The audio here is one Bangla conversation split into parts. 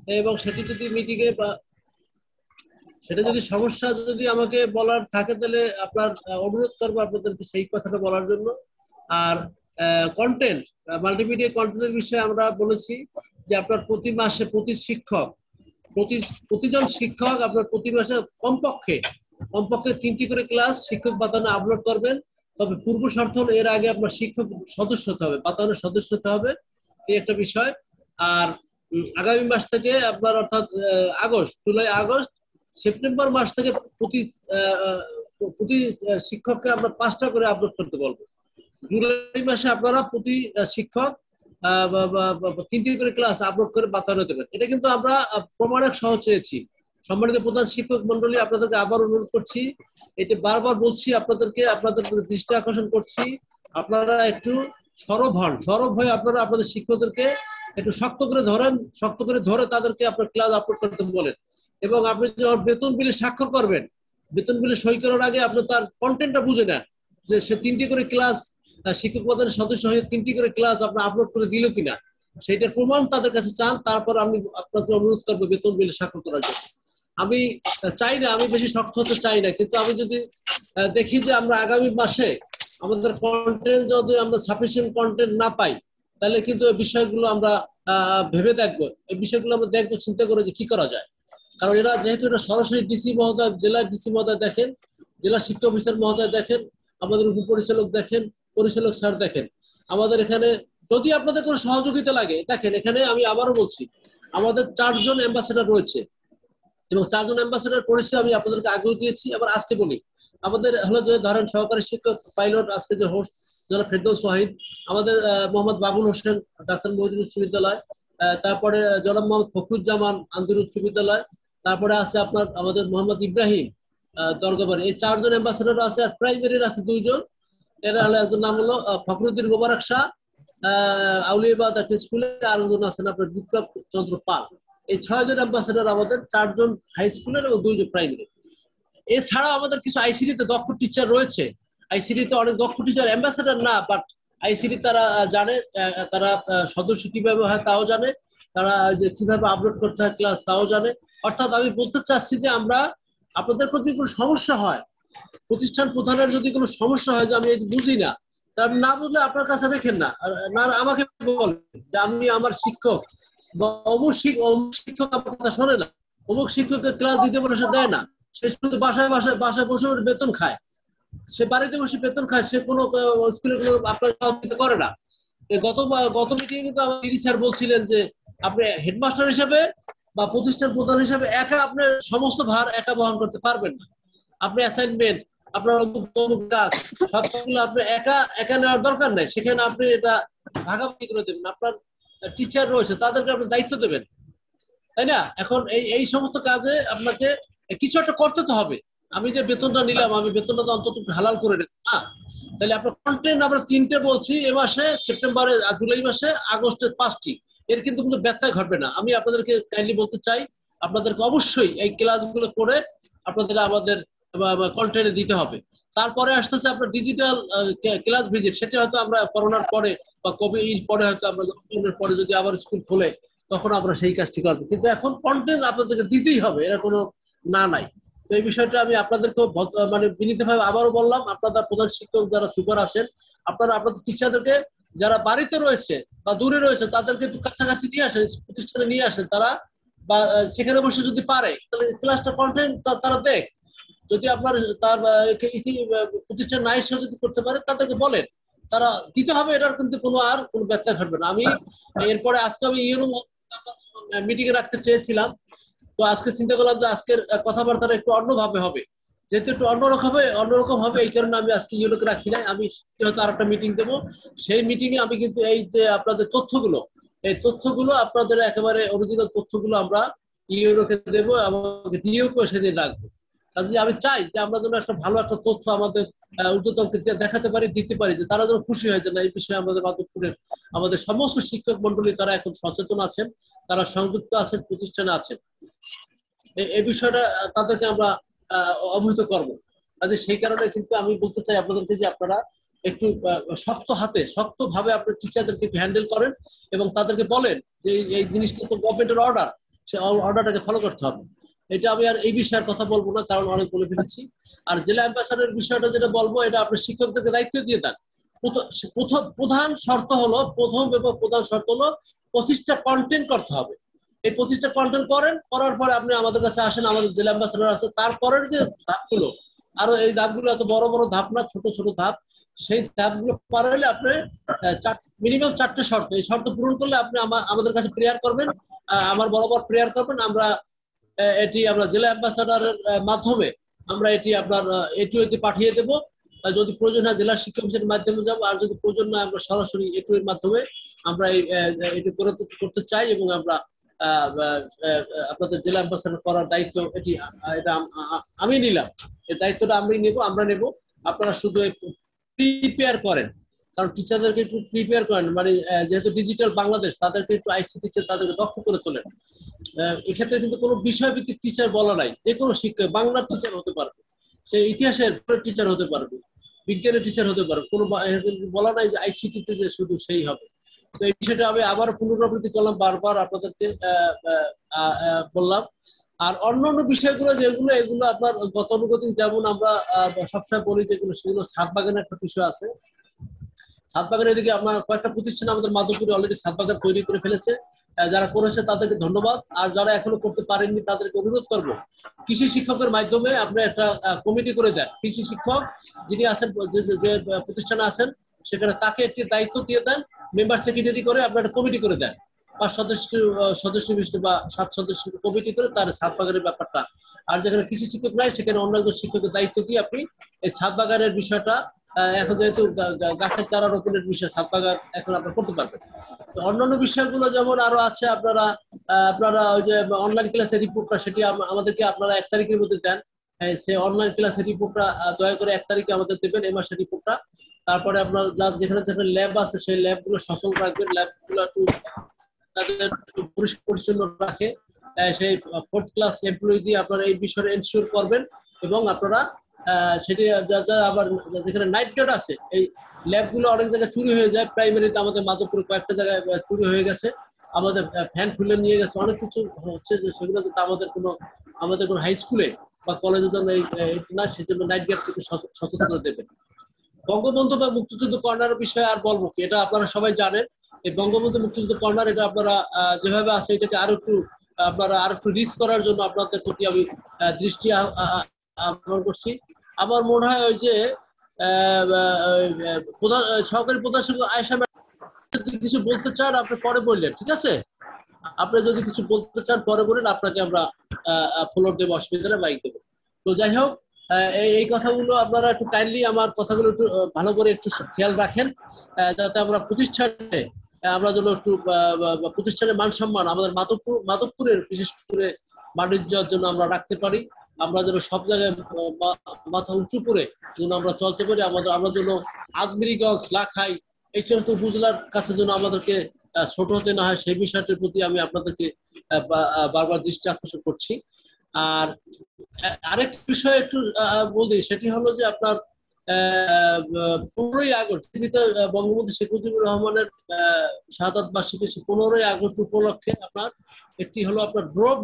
এবং সেটি যদি মিটিংয়ে বা সেটা যদি সমস্যা যদি আমাকে বলার থাকে তাহলে আপনার অনুরোধ করবো আপনাদেরকে সেই কথাটা বলার জন্য। আর কন্টেন্ট, মাল্টিমিডিয়া কন্টেন্টের বিষয়ে আমরা বলেছি যে আপনার প্রতি মাসে প্রতিজন শিক্ষক আপনার প্রতি মাসে কমপক্ষে 3টি করে ক্লাস শিক্ষক বাতায়নে আপলোড করবেন। তবে পূর্ব শর্ত হলো এর আগে আপনার শিক্ষক সদস্য হতে হবে, বাতায়নের সদস্য হতে হবে, এই একটা বিষয়। আর আগামী মাস থেকে আপনার অর্থাৎ জুলাই আগস্ট সেপ্টেম্বর মাস থেকে প্রতি শিক্ষককে আমরা 5টা করে আপলোড করতে বলবো। জুলাই মাসে আপনারা প্রতি শিক্ষক 3টি করে ক্লাস আপলোড করে বাতায়নে দেবেন। এটা কিন্তু আমরা প্রমাণক সহ চেয়েছি। সম্মানিত প্রধান শিক্ষক মন্ডলী, আপনাদেরকে আবার অনুরোধ করছি, এটা বারবার বলছি আপনাদেরকে, আপনাদের দৃষ্টি আকর্ষণ করছি, আপনারা একটু সরব হয়ে আপনারা আপনাদের শিক্ষকদেরকে একটু শক্ত করে ধরে তাদেরকে আপনার ক্লাস আপলোড করতে বলেন। এবং আপনি যখন বেতন বিলে স্বাক্ষর করবেন, বেতন বিলে সই করার আগে আপনি তার কন্টেন্টটা বুঝে নেন যে সে 3টি করে ক্লাস শিক্ষক বাতায়নের সদস্য হয়ে 3টি করে ক্লাস আপনার আপলোড করে দিল কিনা, সেইটার প্রমাণ তাদের কাছে চান। তারপর আমি আপনাকে অনুরোধ করবো বেতন বিলে স্বাক্ষর করার জন্য। আমি চাই না, আমি বেশি শক্ত হতে চাই না, কিন্তু আমি যদি দেখি যে আমরা আগামী মাসে আমাদের কন্টেন্ট যদি আমরা সাফিসিয়েন্ট কন্টেন্ট না পাই, তাহলে কিন্তু এই বিষয়গুলো আমরা ভেবে দেখবো, এই বিষয়গুলো আমরা দেখবো, চিন্তা করে যে কি করা যায়। কারণ এরা যেহেতু এটা সরাসরি ডিসি মহোদয়, জেলার ডিসি মহোদয় দেখেন, জেলা শিক্ষা অফিসার মহোদয় দেখেন, আমাদের উপপরিচালক দেখেন, পরিচালক স্যার দেখেন। আমাদের এখানে যদি আপনাদের কোনো সহযোগিতা লাগে, দেখেন এখানে আমি আবারও বলছি, আমাদের 4 জন অ্যাম্বাসেডর রয়েছে এবং 4 জন অ্যাম্বাসেডর পরিচয় আমি আপনাদেরকে আগেও দিয়েছি, আবার আজকে বলি। আমাদের হলো যে ধরেন সহকারী শিক্ষক পাইলট আজকে যে হোস্ট জনাব ফেরদৌস ওয়াহিদ, আমাদের মোহাম্মদ বাবুল হোসেন ডাক্তার মহিউদ্দিন উচ্চ বিদ্যালয়, তারপরে জনাব মোহাম্মদ ফখরুজ্জামান আন্দুর উচ্চ বিদ্যালয়, তারপরে আছে আপনার আমাদের মোহাম্মদ ইব্রাহিম দরগাবাড়ি। এই 4 জন অ্যাম্বাসেডর আছে। আর প্রাইমারির আছে 2 জন, এরা হলো একজন নাম হলো ফখরুদ্দিন মোবারক শাহ আউলিয়াবাদ একটা স্কুলে, আর একজন আছেন আপনার বিপ্লব চন্দ্র পাল। এই 6 জন অ্যাম্বাসেডর আমাদের, 4 জন হাই স্কুলের এবং 2 জন প্রাইমারি। এছাড়াও আমাদের কিছু আইসিডিতে দক্ষ টিচার রয়েছে। আইসিডিতে অনেক দক্ষ টিচার, অ্যাম্বাসেডর না, বাট আইসিডি তারা জানে, তারা সদস্য কিভাবে হয় তাও জানে, তারা যে কিভাবে আপলোড করতে হয় ক্লাস তাও জানে। অর্থাৎ আমি বলতে চাচ্ছি যে আমরা আপনাদের যদি কোনো সমস্যা হয়, প্রতিষ্ঠান প্রধানের যদি কোনো সমস্যা হয় যে আমি এটা বুঝি না, তার না বুঝলে আপনার কাছে রেখেন না, না আমাকে বলেন যে আমি আমার শিক্ষক বা অমুক শিক্ষক আমার কথা শোনে না, অমুক শিক্ষককে ক্লাস দিতে বলে দেয় না, সে শুধু বাসায় বসে বেতন খায়, সে বাড়িতে বসে বেতন খায়, সে কোনো স্কুলে কোনো আপনার করে না। গত মিটিংয়ে কিন্তু আমার ডিডি স্যার বলছিলেন যে আপনি হেডমাস্টার হিসেবে বা প্রতিষ্ঠান প্রধান হিসেবে একা আপনার সমস্ত ভার একা বহন করতে পারবেন না। আপনি অ্যাসাইনমেন্ট, আপনার অমুক কাজ সবগুলো আপনি একা নেওয়ার দরকার নাই, সেখানে আপনি এটা ভাগাভাগি করে দেবেন, আপনার টিচার রয়েছে তাদেরকে আপনি দায়িত্ব দেবেন, তাই না? এখন এই সমস্ত কাজে আপনাকে কিছু একটা করতে তো হবে। আমি যে বেতনটা নিলাম, আমি বেতনটা তো অন্তত হালাল করে নেব না। তাহলে আপনার কন্টেন্ট আমরা 3টে বলছি এ মাসে, সেপ্টেম্বরে, জুলাই মাসে, আগস্টের 5টি, এর কিন্তু কোনো ব্যত্যয় ঘটবে না। আমি আপনাদেরকে কাইন্ডলি বলতে চাই, আপনাদেরকে অবশ্যই এই ক্লাসগুলো করে আপনাদের আমাদের কন্টেন্টে দিতে হবে। তারপরে আসতেছে আপনার ডিজিটাল ক্লাস ভিজিট, সেটা হয়তো আমরা করোনার পরে বা কোভিড পরে হয়তো আমরা লকডাউনের পরে যদি আবার স্কুল খোলে তখন আমরা সেই কাজটি করবো, কিন্তু এখন কন্টেন্ট আপনাদেরকে দিতেই হবে, এরা কোনো না নাই। তো এই বিষয়টা আমি আপনাদেরকে মানে বিনীতভাবে আবারও বললাম, আপনাদের প্রধান শিক্ষক যারা সুপার আছেন, আপনারা আপনাদের টিচারদেরকে যারা বাড়িতে রয়েছে বা দূরে রয়েছে তাদেরকে একটু কাছাকাছি নিয়ে আসেন, প্রতিষ্ঠানে নিয়ে আসেন, তারা বা সেখানে বসে যদি পারে তাহলে ক্লাসটা কন্টেন্ট তারা দেখ। যদি আপনার তার প্রতিষ্ঠান নাই সে যদি করতে পারে তাদেরকে বলেন, তারা দিতে হবে, এটার কিন্তু কোনো আর কোনো ব্যত্যয় ঘটবে না। আমি এরপরে আজকে আমি ইউনো মিটিং এ রাখতে চেয়েছিলাম, তো আজকে চিন্তা করলাম যে আজকের কথাবার্তাটা একটু অন্যভাবে হবে, যেহেতু একটু অন্যরকম হবে, এই কারণে আমি আজকে ইউনোকে রাখি নাই। আমি হয়তো আর একটা মিটিং দেবো, সেই মিটিং এ আমি কিন্তু এই যে আপনাদের এই তথ্যগুলো আপনাদের একেবারে অরিজিনাল তথ্যগুলো আমরা ইউনোকে দেবো, আমাকে ডিওকে সেদিন রাখবো। কাজে আমি চাই যে আমরা যেন একটা ভালো একটা তথ্য আমাদের ঊর্ধ্বতনকে দেখাতে পারি, দিতে পারি, যে তারা যেন খুশি হয় যে না এই বিষয়ে আমাদের মাধবপুরের আমাদের সমস্ত শিক্ষক মন্ডলী তারা এখন সচেতন আছেন, তারা সংযুক্ত আছেন, প্রতিষ্ঠানে আছেন, এই বিষয়টা তাদেরকে আমরা অবহিত করবো। কাজে সেই কারণে কিন্তু আমি বলতে চাই আপনাদেরকে যে আপনারা একটু শক্তভাবে আপনার টিচারদেরকে একটু হ্যান্ডেল করেন এবং তাদেরকে বলেন যে এই জিনিসটা তো গভর্নমেন্টের অর্ডার, সে অর্ডারটাকে ফলো করতে হবে। এটা আমি আর এই বিষয়ের কথা বলবো না, কারণ অনেক বলে ফেলেছি। আর জেলা অ্যাম্বাসাডারের বিষয়টা যেটা বলবো, এটা আপনি শিক্ষকদেরকে দায়িত্ব দিয়ে দেন। প্রধান শর্ত হলো, প্রথম এবং প্রধান শর্ত হলো 25টা কন্টেন্ট করতে হবে। এই 25টা কন্টেন্ট করার পরে আপনি আমাদের কাছে আসেন, আমাদের জেলা অ্যাম্বাসাডার আছে। তারপরের যে ধাপগুলো, আরো এই ধাপগুলো এত বড় বড় ধাপ না, ছোট ছোট ধাপ। সেই ধাপগুলো পার হলে আপনি মিনিমাম 4টে শর্ত, এই শর্ত পূরণ করলে আপনি আমাদের কাছে প্রেয়ার করবেন, আমার বরাবর প্রেয়ার করবেন। আমরা এটি আমরা জেলা অ্যাম্বাসাডারের মাধ্যমে আমরা এটি আপনার এটিওতে পাঠিয়ে দেব। যদি প্রয়োজন হয় জেলা শিক্ষা অফিসের মাধ্যমে যাব, আর যদি প্রয়োজন হয় আমরা সরাসরি এটিও এর মাধ্যমে আমরা এটি করতে চাই। এবং আমরা আপনাদের জেলা অ্যাম্বাসাডার করার দায়িত্ব এটা আমি নিলাম। এই দায়িত্বটা আমরা নেব। আপনারা শুধু একটু প্রিপেয়ার করেন, কারণ টিচারদেরকে একটু প্রিপেয়ার করেন, মানে যেহেতু ডিজিটাল বাংলাদেশ, তাদেরকে একটু আইসিটিতে তাদেরকে দক্ষ করে তোলেন। এক্ষেত্রে কিন্তু কোনো বিষয়ভিত্তিক টিচার বলা নাই, যে কোনো শিক্ষক বাংলার টিচার হতে পারবে, সে ইতিহাসের টিচার হতে পারবে, বিজ্ঞানের টিচার হতে পারবে, কোনো বলা নাই যে আইসিটিতে যে শুধু সেই হবে। তো এই বিষয়টা আমি আবার পুনরাবৃত্তি করলাম, বারবার আপনাদেরকে বললাম। আর অন্যান্য বিষয়গুলো যেগুলো, এগুলো আপনার গতানুগতিক, যেমন আমরা সবসময় বলি যেগুলো, সেগুলো ছাদ বাগানের একটা বিষয় আছে। ছাদ বাগানের এদিকে আমার কয়েকটা প্রতিষ্ঠান আমাদের মাধবপুরে অলরেডি ছাদ বাগান তৈরি করে ফেলেছে। যারা করেছে তাদেরকে ধন্যবাদ, আর যারা এখনো করতে পারেননি তাদেরকে অনুরোধ করবো, কৃষি শিক্ষকের মাধ্যমে আপনি একটা কমিটি করে দেন। কৃষি শিক্ষক যিনি আছেন, যে প্রতিষ্ঠানে আছেন, সেখানে তাকে একটি দায়িত্ব দিয়ে দেন, মেম্বার সেক্রেটারি করে আপনি একটা কমিটি করে দেন, 5 সদস্য বিশিষ্ট বা 7 সদস্য কমিটি করে তার ছাদ বাগানের ব্যাপারটা। আর যেখানে কৃষি শিক্ষক নাই, সেখানে অন্য একজন শিক্ষকের দায়িত্ব দিয়ে আপনি এই ছাদ বাগানের বিষয়টা, এখন যেহেতু গাছের চারা রোপণের বিষয়, ছাদ বাগান এখন আপনারা করতে পারবেন। তো অন্যান্য বিষয়গুলো যেমন আরো আছে, আপনারা ওই যে অনলাইন ক্লাসের রিপোর্টটা, সেটি আমাদেরকে আপনারা 1 তারিখের মধ্যে দেন। সেই অনলাইন ক্লাসের রিপোর্টটা দয়া করে 1 তারিখে আমাদের দেবেন, এই মাসের রিপোর্টটা। তারপরে আপনার যেখানে যেখানে ল্যাব আছে, সেই ল্যাবগুলো সচল রাখবেন, ল্যাবগুলো একটু তাদের পরিষ্কার পরিচ্ছন্ন রাখে। সেই 4th ক্লাস এমপ্লয়ি দিয়ে আপনারা এই বিষয়ে এনশিওর করবেন। এবং আপনারা সেটি আবার যেখানে নাইট গার্ড আছে, এই ল্যাবগুলো অনেক জায়গায় চুরি হয়ে যায়। প্রাইমারিতে আমাদের মাধবপুরে কয়েকটা জায়গায় চুরি হয়ে গেছে, আমাদের ফ্যান খুলে নিয়ে গেছে, অনেক কিছু হচ্ছে, যে সেগুলো কিন্তু আমাদের কোনো হাই স্কুলে বা কলেজের জন্য না, সেই জন্য নাইট গার্ড থেকে সচেতন করে দেবেন। বঙ্গবন্ধু বা মুক্তিযুদ্ধ কর্নারের বিষয়ে আর বলবো কি, এটা আপনারা সবাই জানেন। এই বঙ্গবন্ধু মুক্তিযুদ্ধ কর্নার, এটা আপনারা যেভাবে আছে, এটাকে আরো একটু রিচ করার জন্য আপনাদের প্রতি আমি দৃষ্টি আকর্ষণ করছি। আমার মনে হয় ওই যে সহকারী প্রধান শিক্ষক আয়েশা যদি কিছু বলতে চান আপনি পরে বললেন, ঠিক আছে? আপনি যদি কিছু বলতে চান পরে বলেন, আপনাকে আমরা ফ্লোর দেবো, অসুবিধা নেই, মাইক দেবো। তো যাই হোক, এই কথাগুলো আপনারা একটু কাইন্ডলি আমার কথাগুলো একটু ভালো করে একটু খেয়াল রাখেন, যাতে আমরা প্রতিষ্ঠানে আমরা যেন একটু প্রতিষ্ঠানের মান সম্মান আমাদের মাধবপুরের বিশেষ করে বাণিজ্যের জন্য আমরা রাখতে পারি। আমরা যেন সব জায়গায় মাথা উঁচু করে যেন আমরা চলতে পারি। আমরা যেন আজমিরিগঞ্জ, লাখাই, এই সমস্ত উপজেলার কাছে যেন আমাদেরকে ছোট হতে না হয়, সেই বিষয়টির প্রতি আমি আপনাদেরকে বারবার দৃষ্টি আকর্ষণ করছি। আর আরেকটা বিষয় একটু বলি, সেটি হলো যে আপনার 15ই আগস্ট বঙ্গবন্ধু শেখ মুজিবুর রহমানের শাহাদাত বার্ষিকী, 15ই আগস্ট উপলক্ষে আপনার একটি হলো আপনার ড্রপ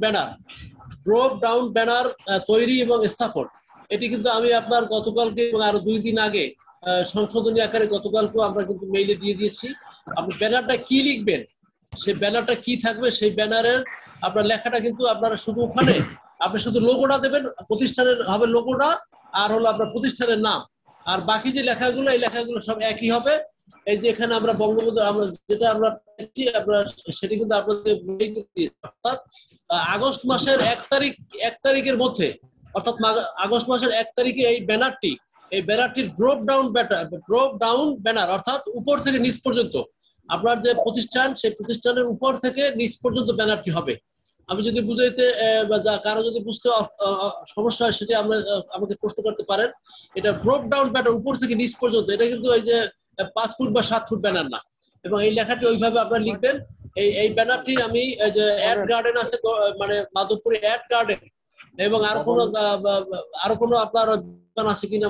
ডাউন ব্যানার তৈরি এবং স্থাপন। এটি কিন্তু আমি আপনার গতকালকে এবং আরো 2 দিন আগে সংশোধনী আকারে গতকালকেও আমরা কিন্তু মেইলে দিয়ে দিয়েছি। আপনি ব্যানারটা কি লিখবেন, সেই ব্যানারটা কি থাকবে, সেই ব্যানারের আপনার লেখাটা কিন্তু আপনারা শুধু ওখানে আপনি শুধু লোগোটা দেবেন, প্রতিষ্ঠানের হবে লোগোটা, আর হলো আপনার প্রতিষ্ঠানের নাম। আর বাকি যে লেখাগুলো, এই লেখাগুলো সব একই হবে। এই যে এখানে আমরা বঙ্গবন্ধু যেটা আমরা সেটি কিন্তু আপনাদের অর্থাৎ আগস্ট মাসের 1 তারিখের মধ্যে, অর্থাৎ আগস্ট মাসের 1 তারিখে এই ব্যানারটির ড্রপ ডাউন ব্যানার, অর্থাৎ উপর থেকে নিচ পর্যন্ত আপনার যে প্রতিষ্ঠান, সেই প্রতিষ্ঠানের উপর থেকে নিচ পর্যন্ত ব্যানারটি হবে। আমি যদি বুঝাইতে কারো যদি বুঝতে সমস্যা হয়, সেটা আমাকে প্রশ্ন করতে পারেন। এটা ড্রপ ডাউন ব্যানার, উপর থেকে নিচ পর্যন্ত, এটা কিন্তু এই যে 5 ফুট বা 7 ফুট ব্যানার না। এবং এই লেখাটি ওইভাবে আপনারা লিখবেন। এই ব্যানারটি আমি যে অ্যাড গার্ডেন আছে, মানে মাধবপুরে অ্যাড গার্ডেন, এবং আরো কোনো আপনার আছে কিনা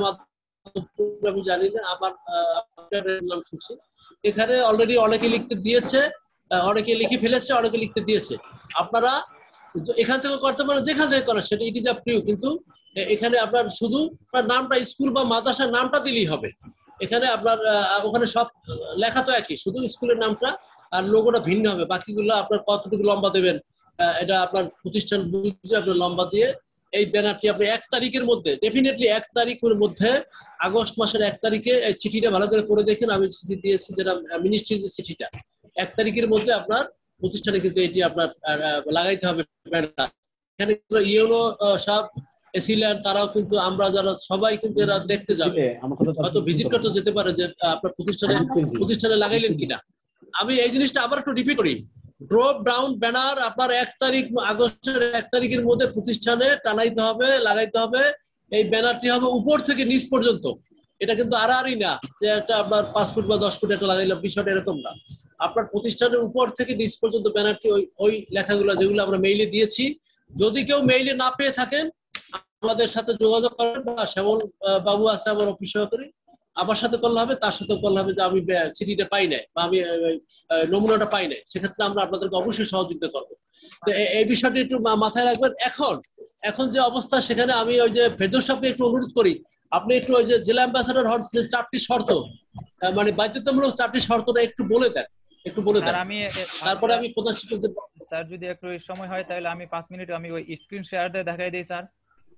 আমি জানি না, আমার নাম শুনছি। এখানে অলরেডি অনেকে লিখতে দিয়েছে, অনেকে লিখে ফেলেছে, অনেকে লিখতে দিয়েছে। আপনারা এখান থেকে করতে পারেন, যেখান থেকে করেন সেটা it is up to you. কিন্তু এখানে আপনার শুধু আপনার নামটা, স্কুল বা মাদ্রাসার নামটা দিলেই হবে। এখানে আপনার ওখানে সব লেখা তো একই, শুধু স্কুলের নামটা আর লোগোটা ভিন্ন হবে। বাকিগুলো আপনার কতটুকু লম্বা দেবেন এটা আপনার প্রতিষ্ঠান বুঝে আপনার লম্বা দিয়ে এই ব্যানারটি আপনি 1 তারিখের মধ্যে, ডেফিনেটলি 1 তারিখের মধ্যে, আগস্ট মাসের 1 তারিখে এই চিঠিটা ভালো করে পড়ে দেখেন। আমি চিঠি দিয়েছি যেটা মিনিস্ট্রির যে চিঠিটা, 1 তারিখের মধ্যে আপনার প্রতিষ্ঠানে কিন্তু এটি আপনার লাগাইতে হবে ব্যানার। এখানে ইউনো সব এসিল্যান্ড তারাও কিন্তু, আমরা যারা সবাই কিন্তু এরা দেখতে যাবে, হয়তো ভিজিট করতে যেতে পারে যে আপনার প্রতিষ্ঠানে লাগাইলেন কিনা। আমি এই জিনিসটা আবার একটু রিপিট করি, ড্রপ ডাউন ব্যানার আপনার 1 তারিখ, আগস্টের 1 তারিখের মধ্যে প্রতিষ্ঠানে টানাইতে হবে, লাগাইতে হবে। এই ব্যানারটি হবে উপর থেকে নিচ পর্যন্ত। এটা কিন্তু আড়াআড়ি না যে একটা আপনার 5 ফুট বা 10 ফুট একটা লাগাইলাম, বিষয়টা এরকম না। আপনার প্রতিষ্ঠানের উপর থেকে নিচ পর্যন্ত ব্যানারটি ওই লেখাগুলো যেগুলো আমরা মেইলে দিয়েছি। যদি কেউ মেইলে না পেয়ে থাকেন আমাদের সাথে যোগাযোগ করেন, বা শ্যামল বাবু আছে আমার অফিস সহকারী, আমার সাথে করলে হবে, তার সাথে করলে হবে যে আমি চিঠিটা পাই নাই বা আমি নমুনাটা পাই নাই। সেক্ষেত্রে আমরা আপনাদেরকে অবশ্যই সহযোগিতা করবো। তো এই বিষয়টি একটু মাথায় রাখবেন। এখন যে অবস্থা, সেখানে আমি ওই যে ফেরদৌস সাহেবকে একটু অনুরোধ করি, আপনি একটু ওই যে জেলা অ্যাম্বাসাডর হওয়ার যে 4টি শর্ত, মানে বাধ্যতামূলক 4টি শর্তটা একটু বলে দেন, একটু বলে দেন। তারপরে আমি প্রধান শিক্ষকদের স্যার যদি একটু সময় হয় তাহলে আমি 5 মিনিট আমি ওই স্ক্রিন শেয়ার দিয়ে দেখাই দেই স্যার।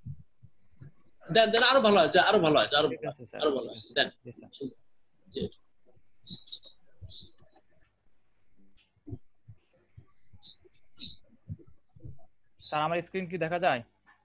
দেন আরো ভালো হয়, আরো ভালো হয়, আরো ভালো হয়। দেন জি। স্যার আমার স্ক্রিন কি দেখা যায়?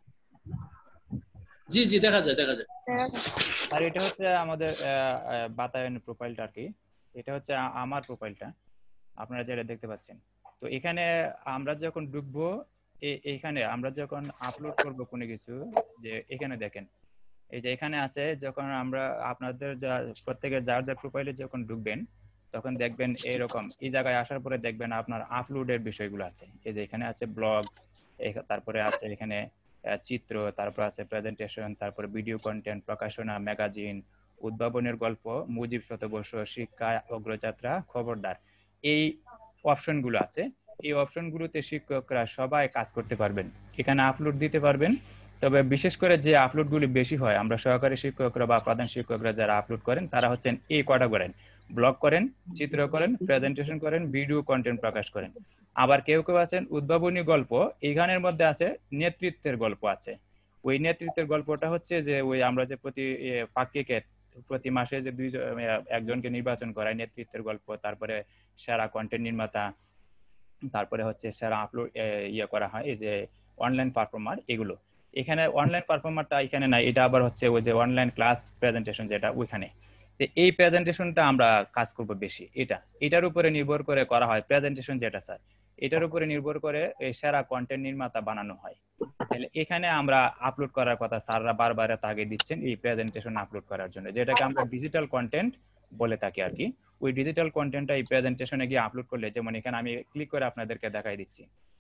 জি জি দেখা যায়। আর এটা হচ্ছে আমাদের বাতায়ন প্রোফাইলটা আর কি। এটা হচ্ছে আমার প্রোফাইলটা, আপনারা যেটা দেখতে পাচ্ছেন। তো এখানে আমরা যখন ঢুকবো, এইখানে আমরা যখন আপলোড করব কোনো কিছু, যে এখানে দেখেন এই যে এখানে আছে, যখন আমরা আপনাদের প্রত্যেকের যার প্রোফাইলে যখন ঢুকবেন তখন দেখবেন এরকম এই জায়গায় আসার পরে দেখবেন আপনার আপলোডের বিষয়গুলো আছে। এই যে এখানে আছে ব্লগ, তারপরে আছে এখানে চিত্র, তারপর আছে প্রেজেন্টেশন, তারপরে ভিডিও কন্টেন্ট, প্রকাশনা, ম্যাগাজিন, উদ্ভাবনের গল্প, মুজিব শতবর্ষ, শিক্ষা অগ্রযাত্রা, খবরদার। এই অপশনগুলো আছে। এই অপশনগুলোতে শিক্ষকরা সবাই কাজ করতে পারবেন, এখানে আপলোড দিতে পারবেন। তবে বিশেষ করে যে আপলোডগুলি বেশি হয়, আমরা সহকারী শিক্ষকরা বা প্রধান শিক্ষকরা যারা আপলোড করেন তারা হচ্ছেন এই কটা করেন: ব্লগ করেন, চিত্র করেন, প্রেজেন্টেশন করেন, ভিডিও কন্টেন্ট প্রকাশ করেন। আবার কেউ কেউ আছেন উদ্ভাবনী গল্প, এইখানের মধ্যে আছে নেতৃত্বের গল্প আছে। ওই নেতৃত্বের গল্পটা হচ্ছে যে ওই আমরা যে প্রতি মাসে যে একজনকে নির্বাচন করায় নেতৃত্বের গল্প, তারপরে সেরা কন্টেন্ট নির্মাতা, তারপরে হচ্ছে সেরা আপলোড করা হয় এই যে অনলাইন পারফর্মার। এগুলো এখানে অনলাইন পারফর্মারটা এখানে নাই, এটা আবার হচ্ছে ওই যে অনলাইন ক্লাস প্রেজেন্টেশন যেটা ওইখানে। তো এই প্রেজেন্টেশনটা আমরা কাজ করব বেশি, এটার উপরে নির্ভর করে করা হয় প্রেজেন্টেশন যেটা স্যার, এটার উপরে নির্ভর করে এই সেরা কন্টেন্ট নির্মাতা বানানো হয়। তাহলে এখানে আমরা আপলোড করার কথা স্যাররা বারবার তাগিদ দিচ্ছেন এই প্রেজেন্টেশন আপলোড করার জন্য, যেটাকে আমরা ডিজিটাল কন্টেন্ট বলে থাকি আর কি। ওই ডিজিটাল কন্টেন্টটা এই প্রেজেন্টেশনে গিয়ে আপলোড করলে, যেমন এখানে আমি ক্লিক করে আপনাদেরকে দেখাই দিচ্ছি,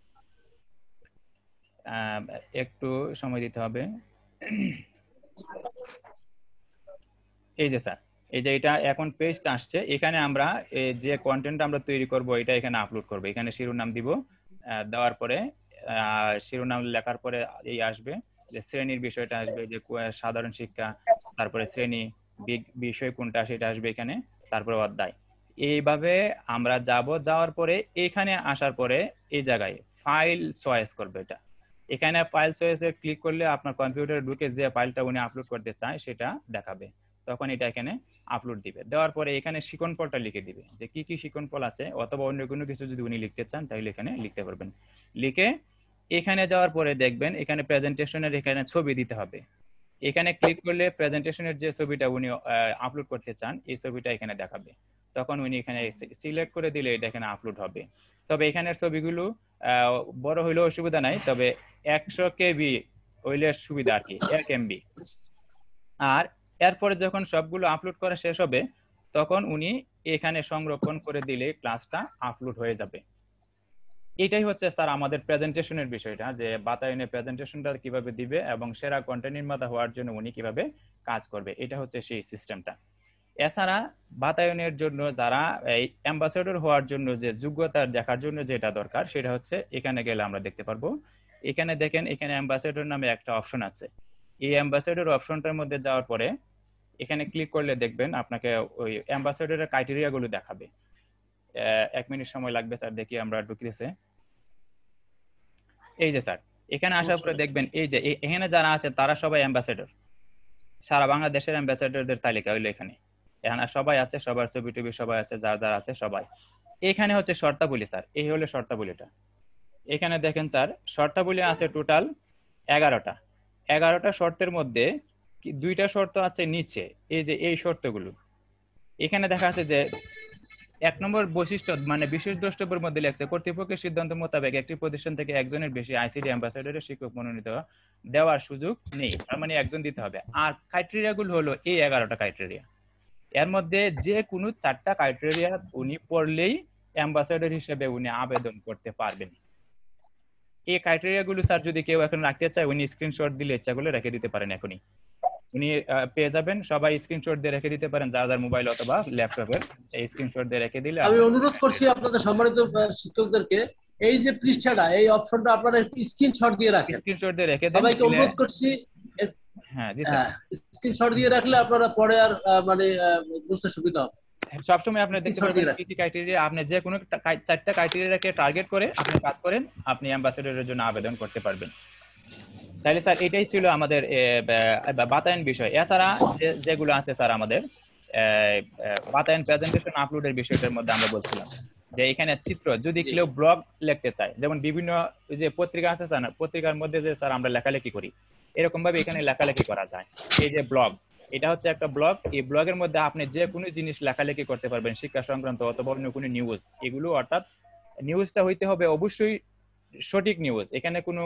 একটু সময় দিতে হবে। এই যে স্যার, এই যে এটা এখন পেজটা আসছে, এখানে আমরা যে কন্টেন্ট আমরা তৈরি করব এটা এখানে আপলোড করব। এখানে শিরোনাম দিব, দেওয়ার পরে শিরোনাম লেখার পরে এই আসবে যে শ্রেণীর বিষয়টা আসবে, যে সাধারণ শিক্ষা, তারপরে শ্রেণী, বিষয় কোনটা সেটা আসবে এখানে, তারপরে অধ্যায়। এইভাবে আমরা যাওয়ার পরে এখানে আসার পরে এই জায়গায় ফাইল চয়েস করবে। এটা এখানে ফাইল চয়েসে ক্লিক করলে আপনার কম্পিউটারে ঢুকে যে ফাইলটা উনি আপলোড করতে চায় সেটা দেখাবে, তখন এটা এখানে আপলোড দিবে। দেওয়ার পরে এখানে শিকনফলটা লিখে দিবে যে কি কি শিকনফল আছে, অথবা অন্য কোনো কিছু যদি উনি লিখতে চান তাহলে এখানে লিখতে পারবেন। লিখে এখানে যাওয়ার পরে দেখবেন এখানে প্রেজেন্টেশনের এখানে ছবি দিতে হবে। এখানে ক্লিক করলে প্রেজেন্টেশনের যে ছবিটা উনি আপলোড করতে চান এই ছবিটা এখানে দেখাবে, তখন উনি এখানে সিলেক্ট করে দিলে এটা এখানে আপলোড হবে। তবে এখানের ছবিগুলো বড় হইলেও অসুবিধা নাই, তবে 100 কেবি হইলে সুবিধা আর কি, 1 MB। আর এরপরে যখন সবগুলো আপলোড করা শেষ হবে তখন উনি এখানে সংরক্ষণ করে দিলে ক্লাসটা আপলোড হয়ে যাবে। এটাই হচ্ছে স্যার আমাদের প্রেজেন্টেশনের বিষয়টা, যে বাতায়নের প্রেজেন্টেশনটা কিভাবে দিবে এবং সেরা কন্টেন্ট নির্মাতা হওয়ার জন্য উনি কিভাবে কাজ করবে, এটা হচ্ছে সেই সিস্টেমটা। এছাড়া বাতায়নের জন্য যারা এই অ্যাম্বাসেডর হওয়ার জন্য যে যোগ্যতা দেখার জন্য যেটা দরকার সেটা হচ্ছে এখানে গেলে আমরা দেখতে পারবো। এখানে দেখেন, এখানে অ্যাম্বাসেডর নামে একটা অপশন আছে। এই অ্যাম্বাসেডর অপশনটার মধ্যে যাওয়ার পরে এখানে ক্লিক করলে দেখবেন আপনাকে ওই অ্যাম্বাসেডরের ক্রাইটেরিয়া গুলো দেখাবে। 1 মিনিট সময় লাগবে স্যার, দেখি আমরা ঢুকতেছে। এই যে স্যার, এখানে আসার পরে দেখবেন এই যে এখানে যারা আছে তারা সবাই অ্যাম্বাসেডর, সারা বাংলাদেশের অ্যাম্বাসেডরদের তালিকা হইলো এখানে। এখানে সবাই আছে, সবার ছবি টবি সবাই আছে, যার যার আছে সবাই। এখানে হচ্ছে শর্তাবলী স্যার, এই হলো শর্তাবলীটা। এখানে দেখেন স্যার, শর্তাবলী আছে টোটাল 11টা। 11টা শর্তের মধ্যে 2টা শর্ত আছে নিচে, এই যে এই শর্তগুলো। এখানে দেখা আছে যে 1 নম্বর বৈশিষ্ট্য মানে বিশেষ দ্রষ্টব্যের মধ্যে লেখছে কর্তৃপক্ষের সিদ্ধান্ত মোতাবেক একটি প্রতিষ্ঠান থেকে একজনের বেশি আইসিডি অ্যাম্বাসেডরের শিক্ষক মনোনীত দেওয়ার সুযোগ নেই, তার মানে একজন দিতে হবে। আর ক্রাইটেরিয়া গুলো হলো এই 11টা ক্রাইটেরিয়া। এর মধ্যে যে কোনো 4টা ক্রাইটেরিয়া উনি পড়লেই অ্যাম্বাসেডর হিসেবে উনি আবেদন করতে পারবেন। এই ক্রাইটেরিয়া গুলো স্যার যদি কেউ এখন রাখতে চায় উনি স্ক্রিনশট দিলে ইচ্ছা করলে রেখে দিতে পারেন, এখনই উনি পেয়ে যাবেন। সবাই স্ক্রিনশট দিয়ে রেখে দিতে পারেন, যার যার মোবাইল অথবা ল্যাপটপের এই স্ক্রিনশট দিয়ে রেখে দিলে। আমি অনুরোধ করছি আপনাদের সম্মানিত শিক্ষকদেরকে, এই যে পৃষ্ঠাটা, এই অপশনটা আপনারা একটু স্ক্রিনশট দিয়ে রাখেন, স্ক্রিনশট দিয়ে রেখে দেন। সবাইকে অনুরোধ করছি। হ্যাঁ জি স্যার, স্ক্রিনশট দিয়ে রাখলে আপনারা পরে আর মানে বুঝতে সুবিধা হবে। সবসময় আপনি দেখতে পারবেন কি কি ক্রাইটেরিয়া, আপনি যে কোনো 4টা ক্রাইটেরিয়াকে টার্গেট করে আপনি কাজ করেন, আপনি অ্যাম্বাসেডরের জন্য আবেদন করতে পারবেন। তাহলে স্যার এটাই ছিল আমাদের বাতায়ন বিষয়। এছাড়া যেগুলো আছে স্যার আমাদের বাতায়ন প্রেজেন্টেশন আপলোডের বিষয়টার মধ্যে আমরা বলছিলাম যে এখানে চিত্র, যদি কেউ ব্লগ লিখতে চায়, যেমন বিভিন্ন যে পত্রিকা আছে স্যার, পত্রিকার মধ্যে যে স্যার আমরা লেখালেখি করি, এরকম ভাবে এখানে লেখালেখি করা যায়। এই যে ব্লগ, এটা হচ্ছে একটা ব্লগ। এই ব্লগের মধ্যে আপনি যে কোনো জিনিস লেখালেখি করতে পারবেন, শিক্ষা সংক্রান্ত অথবা অন্য কোনো নিউজ, এগুলো অর্থাৎ নিউজটা হইতে হবে অবশ্যই সঠিক নিউজ। এখানে কোনো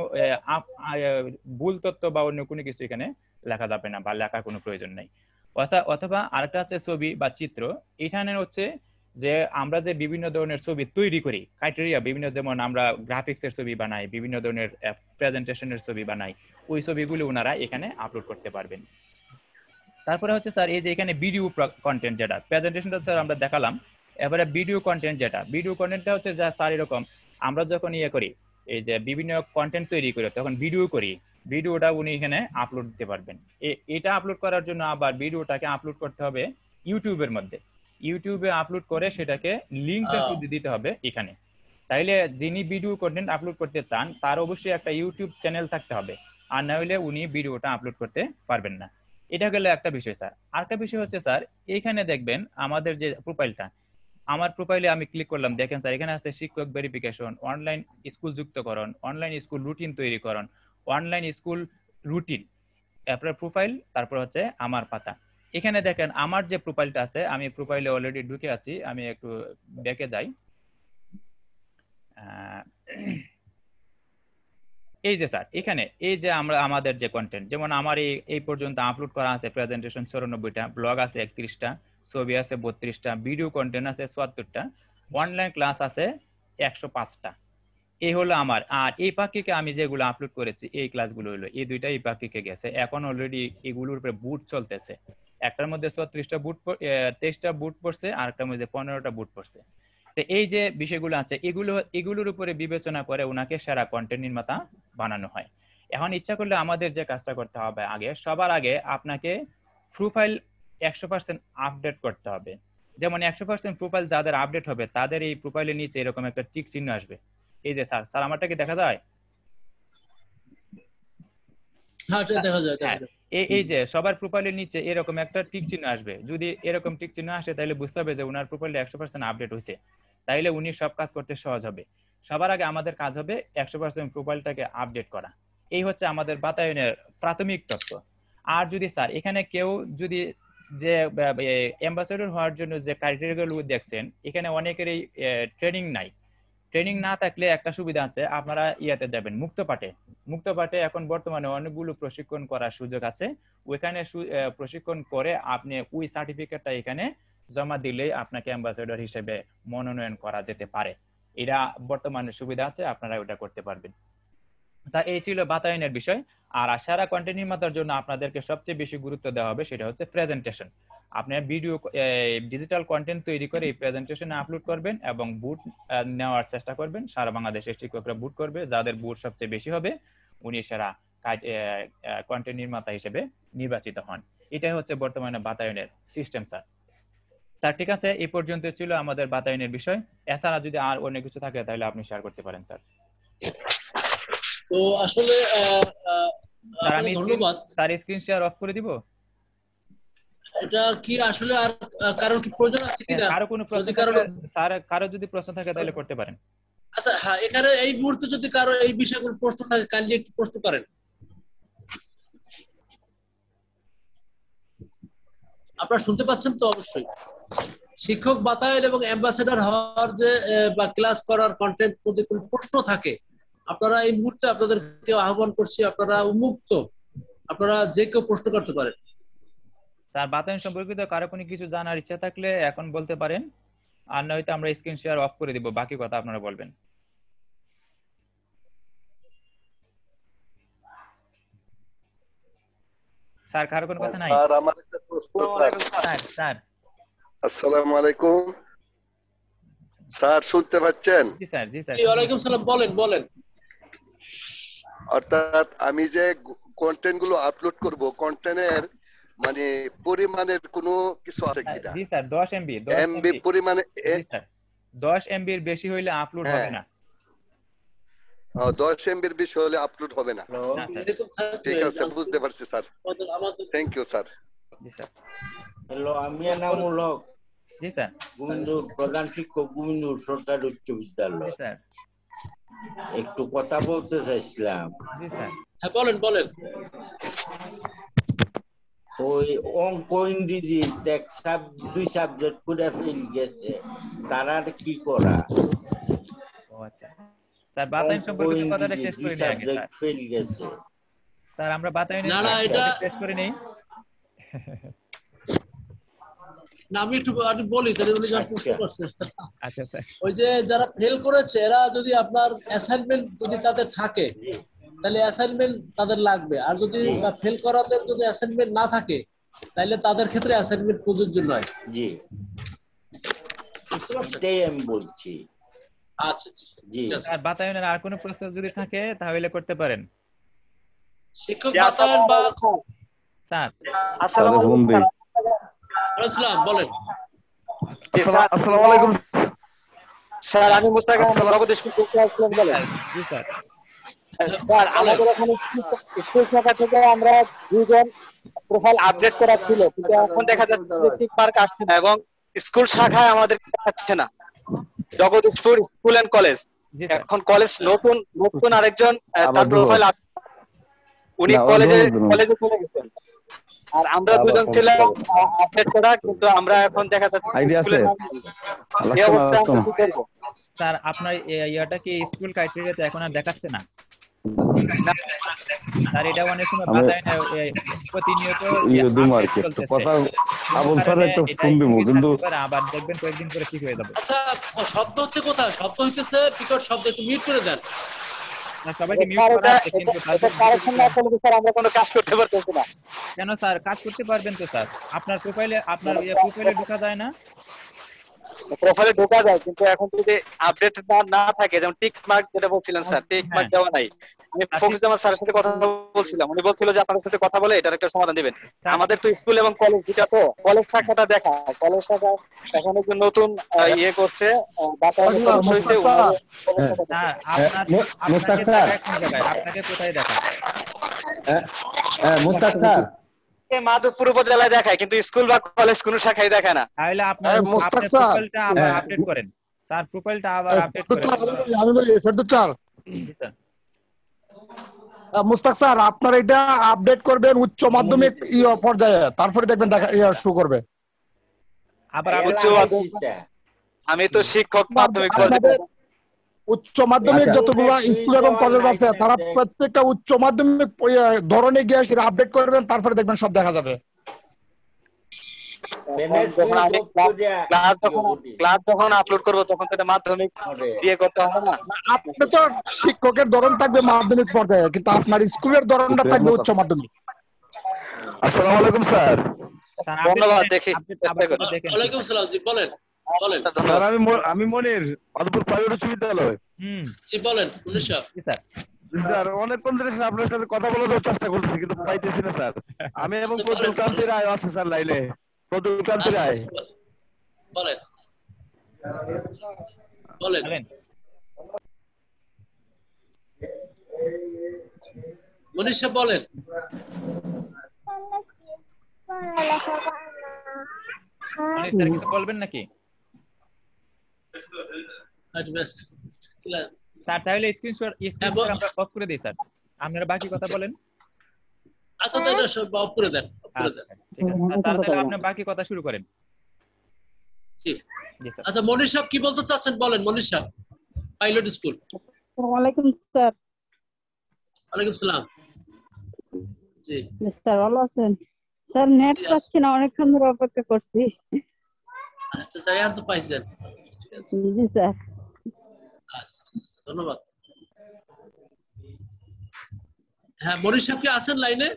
ভুল তথ্য বা অন্য কোনো কিছু এখানে লেখা যাবে না বা লেখার কোনো প্রয়োজন নেই। অথবা আরেকটা আছে ছবি বা চিত্র। এখানে হচ্ছে যে আমরা যে বিভিন্ন ধরনের ছবি তৈরি করি, ক্রাইটেরিয়া বিভিন্ন, যেমন আমরা গ্রাফিক্সের ছবি বানাই, বিভিন্ন ধরনের প্রেজেন্টেশনের ছবি বানাই, ওই ছবিগুলো ওনারা এখানে আপলোড করতে পারবেন। তারপরে হচ্ছে স্যার এই যে এখানে ভিডিও কন্টেন্ট, যেটা প্রেজেন্টেশনটা স্যার আমরা দেখালাম, এবারে ভিডিও কন্টেন্ট, যেটা ভিডিও কন্টেন্টটা হচ্ছে যা স্যার এরকম আমরা যখন করি, এই যে বিভিন্ন কন্টেন্ট তৈরি করি তখন ভিডিও করি, ভিডিওটা উনি এখানে আপলোড দিতে পারবেন। এটা আপলোড করার জন্য আবার ভিডিওটাকে আপলোড করতে হবে ইউটিউবের মধ্যে। ইউটিউবে আপলোড করে সেটাকে লিঙ্কটা দিতে হবে এখানে। তাইলে যিনি ভিডিও কন্টেন্ট আপলোড করতে চান তার অবশ্যই একটা ইউটিউব চ্যানেল থাকতে হবে, আর না হলে উনি ভিডিওটা আপলোড করতে পারবেন না। এটা গেল একটা বিষয় স্যার। আরেকটা বিষয় হচ্ছে স্যার, এখানে দেখবেন আমাদের যে প্রোফাইলটা, আমার প্রোফাইলে আমি ক্লিক করলাম, দেখেন স্যার এখানে আছে শিক্ষক ভেরিফিকেশন, অনলাইন স্কুল যুক্তকরণ, অনলাইন স্কুল রুটিন তৈরিকরণ, অনলাইন স্কুল রুটিন, আপনার প্রোফাইল, তারপর হচ্ছে আমার পাতা। এখানে দেখেন আমার যে প্রোফাইলটা আছে, আমি প্রোফাইলে অলরেডি ঢুকে আছি, আমি একটু দেখে যাই। এই যে স্যার এখানে এই যে আমরা আমাদের যে কন্টেন্ট, যেমন আমার এই পর্যন্ত আপলোড করা আছে প্রেজেন্টেশন 94টা, ব্লগ আছে 31টা, ছবি আছে 32টা, ভিডিও কন্টেন্ট আছে 74টা, অনলাইন ক্লাস আছে 105টা। এই হলো আমার। আর এই পাক্ষিকে আমি যেগুলো আপলোড করেছি এই ক্লাসগুলো হলো এই দুইটা এই পাক্ষিকে গেছে, এখন অলরেডি এগুলোর উপরে বুট চলতেছে। একটার মধ্যে 34টা বুট, 23টা বুট পড়ছে, আর একটার মধ্যে 15টা বুট পড়ছে। তো এই যে বিষয়গুলো আছে এগুলোর উপরে বিবেচনা করে ওনাকে সেরা কন্টেন্ট নির্মাতা বানানো হয়। এখন ইচ্ছা করলে আমাদের যে কাজটা করতে হবে, সবার আগে আপনাকে প্রোফাইল 100% আপডেট করতে হবে। যেমন 100% প্রোফাইল যাদের আপডেট হবে তাদের এই প্রোফাইলের নিচে এরকম একটা টিক চিহ্ন আসবে। এই যে স্যার আমারটা কি দেখা যায়? হ্যাঁ দেখা যায়। এই যে সবার প্রোফাইলের নিচে এরকম একটা টিক চিহ্ন আসবে। যদি এরকম টিক চিহ্ন আসে তাহলে বুঝতে হবে যে ওনার প্রোফাইলটা 100% আপডেট হয়েছে, তাইলে উনি সব কাজ করতে সহজ হবে। সবার আগে আমাদের কাজ হবে 100% প্রোফাইলটাকে আপডেট করা। এই হচ্ছে আমাদের বাতায়নের প্রাথমিক তত্ত্ব। আর যদি স্যার এখানে কেউ যদি যে অ্যাম্বাসেডর হওয়ার জন্য যে ক্রাইটেরিয়াগুলো দেখছেন, এখানে অনেকেরই ট্রেনিং নাই। ট্রেনিং না থাকলে একটা সুবিধা আছে, আপনারা ইয়াতে যাবেন মুক্তপাঠে এখন বর্তমানে অনেকগুলো প্রশিক্ষণ করার সুযোগ আছে। ওইখানে প্রশিক্ষণ করে আপনি ওই সার্টিফিকেটটা এখানে জমা দিলেই আপনাকে অ্যাম্বাসেডর হিসেবে মনোনয়ন করা যেতে পারে। এটা বর্তমানে সুবিধা আছে, আপনারা ওটা করতে পারবেন। এই ছিল বাতায়নের বিষয়। আর সারা কন্টেন্ট নির্মাতার জন্য আপনাদেরকে সবচেয়ে বেশি গুরুত্ব দেওয়া হবে সেটা হচ্ছে প্রেজেন্টেশন। আপনার ভিডিও ডিজিটাল কন্টেন্ট তৈরি করে এই প্রেজেন্টেশনে আপলোড করবেন এবং বুট নেওয়ার চেষ্টা করবেন। সারা বাংলাদেশের শিক্ষকরা বুট করবে, যাদের বুট সবচেয়ে বেশি হবে উনি সেরা কন্টেন্ট নির্মাতা হিসেবে নির্বাচিত হন। এটাই হচ্ছে বর্তমানে বাতায়নের সিস্টেম স্যার। স্যার ঠিক আছে, এই পর্যন্ত ছিল আমাদের বাতায়নের বিষয়। এছাড়া যদি আর অন্য কিছু থাকে তাহলে আপনি শেয়ার করতে পারেন স্যার। তো আসলে স্যার আমি ধন্যবাদ। স্যার স্ক্রিন শেয়ার অফ করে দিব। এটা কি আসলে আর কারোর কি প্রয়োজন আছে কিনা? কারো কোনো প্রশ্ন থাকলে স্যার, কারো যদি প্রশ্ন থাকে তাহলে করতে পারেন। আচ্ছা হ্যাঁ, এখানে এই মুহূর্তে যদি কারো এই বিষয়ে কোনো প্রশ্ন থাকে কাইন্ডলি একটু প্রশ্ন করেন। আপনারা শুনতে পাচ্ছেন তো? অবশ্যই। শিক্ষক বাতায়ন এবং অ্যাম্বাসেডর হওয়ার যে বা ক্লাস করার কন্টেন্ট যদি কোনো প্রশ্ন থাকে আপনারা এই মুহূর্তে আপনাদেরকে আহ্বান করছি, আপনারা উন্মুক্ত, আপনারা যে কেউ প্রশ্ন করতে পারেন। স্যার বাতায়ন সম্পর্কিত কারো কোনো কিছু জানার ইচ্ছা থাকলে এখন বলতে পারেন, আর নয়তো আমরা স্ক্রিন শেয়ার অফ করে দিব, বাকি কথা আপনারা বলবেন। স্যার কারো কোনো কথা নাই? স্যার আমার একটা প্রশ্ন স্যার স্যার আসসালামু আলাইকুম স্যার, শুনতে পাচ্ছেন? জি স্যার। জি স্যার। ওয়ালাইকুম সালাম, বলেন বলেন। অর্থাৎ আমি যে কন্টেন্ট গুলো আপলোড করব, কন্টেন্টের মানে পরিমাণের কোনো কিছু আছে কিনা? জি স্যার, 10 এমবি এমবি পরিমাণে। জি স্যার, 10 এমবি এর বেশি হইলে আপলোড হবে না। 10 এমবির বেশি হলে আপলোড হবে না। ঠিক আছে, বুঝতে পারছি স্যার। Thank you sir. জি স্যার। হ্যালো, আমি এনামুল হক। জি স্যার। গোবিন্দপুর প্রধান শিক্ষক, গোবিন্দপুর সরকারি উচ্চ বিদ্যালয়। স্যার একটু কথা বলতে চাইছিলাম। জি স্যার। হ্যাঁ বলেন বলেন। ওই অঙ্ক ইংরেজি দুই সাবজেক্ট করে ফেল গেছে, তারা কি করা? ও আচ্ছা স্যার, বাতায়ন সম্পর্কিত কথাটা শেষ করে নেই আগে স্যার। ফেল গেছে স্যার আমরা বাতায়নের না এটা শেষ করে নেই। না আমি একটু বলি তাহলে উনি যা প্রশ্ন করছে। আচ্ছা স্যার। ওই যে যারা ফেল করেছে এরা যদি আপনার অ্যাসাইনমেন্ট যদি তাদের থাকে তাহলে অ্যাসাইনমেন্ট তাদের লাগবে, আর যদি ফেল করাদের যদি অ্যাসাইনমেন্ট না থাকে তাহলে তাদের ক্ষেত্রে অ্যাসাইনমেন্ট প্রযোজ্য নয়। জি, বুঝতে পারছেন? এটাই আমি বলছি। আচ্ছা জি স্যার, বাতায়নের আর কোনো প্রশ্ন যদি থাকে তাহলে করতে পারেন। শিক্ষক বাতায়ন বা স্যার আসসালামু আলাইকুম। আসসালাম, বলেন। আসসালামু আলাইকুম স্যার, আমি মুস্তাক আহমেদ বাংলাদেশ আসলাম। বলেন। জি স্যার। স্যার আমাদের এখানে স্কুল শাখা থেকে আমরা দুজন প্রোফাইল আপডেট করা ছিল, কিন্তু এখন দেখা যাচ্ছে যে টিক মার্ক আসছে না এবং স্কুল শাখায় আমাদের দেখাচ্ছে না। জগদীশপুর স্কুল এন্ড কলেজ, এখন কলেজ নতুন আরেকজন তার প্রোফাইল উনি কলেজে চলে গেছেন, আর আমরা দুজন ছিলাম আপডেট করা, কিন্তু আমরা এখন দেখা যাচ্ছে এই অবস্থা আমরা কি করব? স্যার আপনার ইয়াটা কি স্কুল ক্রাইটেরিয়াতে এখন আর দেখাচ্ছে না? স্যার এটা অনেক সময় বাতায়নে প্রতিনিয়ত কথা আবুল স্যার একটু ফোন দিব, কিন্তু আবার দেখবেন কয়েকদিন পরে ঠিক হয়ে যাবে। আচ্ছা শব্দ হচ্ছে কোথায়? শব্দ হইতেছে বিকট শব্দ, একটু মিউট করে দেন। সবাইকে মিউট করা আছে, কিন্তু এটা কারেকশন না করলে স্যার আমরা কোনো কাজ করতে পারতেছি না। কেন স্যার? কাজ করতে পারবেন তো স্যার, আপনার প্রোফাইলে ঢোকা যায় না? প্রোফাইলে ঢোকা যায়, কিন্তু এখন যদি আপডেট না থাকে, যেমন টিক মার্ক যেটা বলছিলেন স্যার, টিক মার্ক দেওয়া নাই। আমি ফখরুজ্জামান স্যারের সাথে কথা বলছিলাম, উনি বলছিল যে আপনাদের সাথে কথা বলে এটার একটা সমাধান দিবেন। আমাদের তো স্কুল এবং কলেজ দুটা, তো কলেজ শাখাটা দেখা, কলেজ শাখা এখন একটু নতুন ইয়ে করছে মুস্তাক স্যার। আপনাকে কোথায় দেখা? মুস্তাক স্যার মাধবপুর উপজেলায় দেখায়, কিন্তু স্কুল বা কলেজ কোনো শাখায় দেখায় না। তাহলে আপনার প্রোফাইলটা আবার আপডেট করেন স্যার, প্রোফাইলটা আবার আপডেট করেন। আমি বলি ফেরদৌস স্যার, মুস্তাক স্যার আপনার এটা আপডেট করবেন উচ্চ মাধ্যমিক পর্যায়ে, তারপরে দেখবেন দেখা শুরু করবে। আবার আমি তো শিক্ষক মাধ্যমিক পর্যায়ে, উচ্চ মাধ্যমিক যতগুলো স্কুল এবং কলেজ আছে তারা প্রত্যেকটা উচ্চ মাধ্যমিক ধরনে গিয়ে সেটা আপডেট করবেন, তারপরে দেখবেন সব দেখা যাবে। পেনের যখন সুইচ আমি অফ করে ক্লাস যখন আপলোড করবো তখন তো এটা মাধ্যমিক দিয়ে করতে হবে না। আপনি তো শিক্ষকের ধরন থাকবে মাধ্যমিক পর্যায়ে, কিন্তু আপনার স্কুলের ধরনটা থাকবে উচ্চ মাধ্যমিক। আসসালামু আলাইকুম স্যার। স্যার ধন্যবাদ, দেখি আপনি চেষ্টা আবার করি। করে দেখেন। ওয়ালাইকুম সালাম, জি বলেন বলেন। স্যার আমি মনির, মাধবপুর প্রাইভেট উচ্চ বিদ্যালয়। জি বলেন মুনির সাহেব। জি স্যার। স্যার অনেকক্ষণ ধরে স্যার আপনার সাথে কথা বলার চেষ্টা করতেছি কিন্তু পাইতেছি না স্যার। আমি এবং আচ্ছা, প্রদুল বলেন, কান্তি রায় আছে স্যার লাইনে। প্রদুল কান্তি আচ্ছা, রায়। বলেন বলেন। বলেন। মুনির সাহেব বলেন। মনির স্যার কিছু বলবেন নাকি? স্যার তাহলে স্ক্রিনশট আমরা অফ করে দিই স্যার, আপনারা বাকি কথা বলেন। আচ্ছা তাই না, সব অফ করে দেন, অফ করে দেন। ঠিক আছে স্যার, তাহলে আপনি বাকি কথা শুরু করেন। জি জি স্যার। আচ্ছা মনির সাহেব কি বলতে চাচ্ছেন বলেন। মনির সাহেব, পাইলট স্কুল। ওয়ালাইকুম স্যার। ওয়ালাইকুম সালাম। জি স্যার ভালো আছেন? স্যার নেট জি, পাচ্ছি না, অনেকক্ষণ ধরে অপেক্ষা করছি। আচ্ছা যাই তো পাইছেন, ঠিক আছে। জি স্যার। আচ্ছা ধন্যবাদ। হ্যাঁ মনির সাহেব কি আছেন লাইনে?